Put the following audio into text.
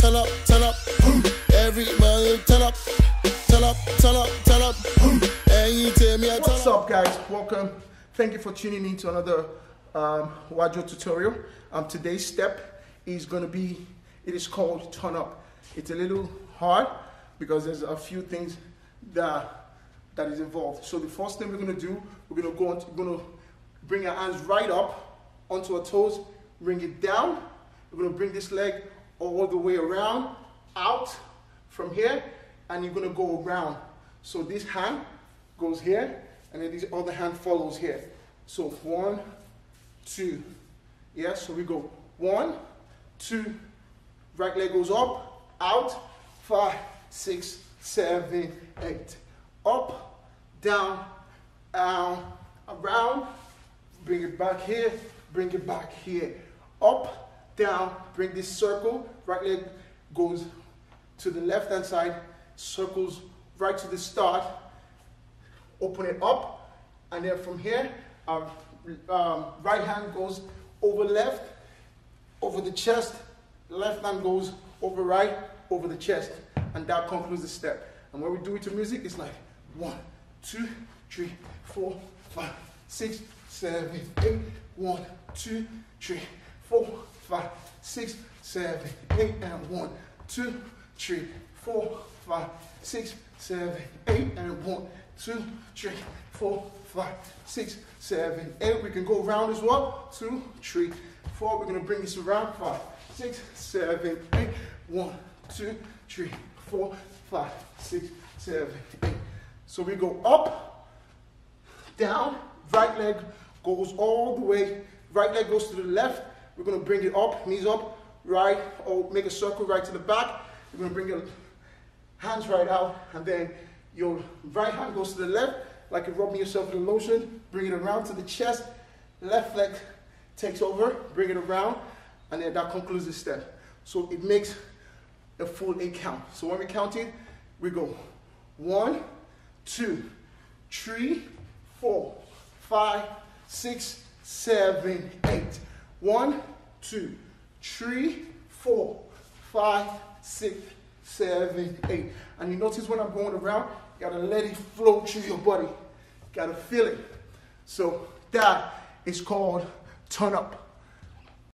turn up, turn up. Everybody turn up, turn up, turn up, turn up. And you tell me I turn up. What's up, guys? Welcome. Thank you for tuning in to another wardrobe tutorial. Today's step is going to be, it is called turn up. It's a little hard because there's a few things that is involved. So the first thing we're going to do, we're going to bring our hands right up onto our toes, bring it down. We're going to bring this leg all the way around, out from here, and you're going to go around. So this hand goes here, and then this other hand follows here. So 1, 2, yeah, so we go 1, 2, right leg goes up, out, 5, 6, 7, 8, up, down, around, bring it back here, bring it back here, up, down, bring this circle, right leg goes to the left hand side, circles right to the start, open it up, and then from here, right hand goes over left, over the chest, left hand goes over right, over the chest, and that concludes the step. And when we do it to music, it's like 1, 2, 3, 4, 5, 6, 7, 8, 1, 2, 3, 4, 5, 6, 7, 8, and 1, 2, 3, 4, 5, 6, 7, 8, and 1, 2, 3, 4, 5, 6, 7, 8. We can go around as well. 2, 3, 4. We're going to bring this around. 5, 6, 7, 8. 1, 2, 3, 4, 5, 6, 7, 8. So we go up, down, right leg goes all the way, right leg goes to the left. We're going to bring it up, knees up, right, or make a circle right to the back. We're going to bring your hands right out, and then your right hand goes to the left, like you're rubbing yourself in the lotion. Bring it around to the chest, left leg takes over, bring it around, and then that concludes the step. So it makes a full 8 count. So when we count it, we go 1, 2, 3, 4, 5, 6, 7, 8. 1, 2, 3, 4, 5, 6, 7, 8. And you notice when I'm going around, you gotta let it flow through your body. You gotta feel it. So that is called turn up.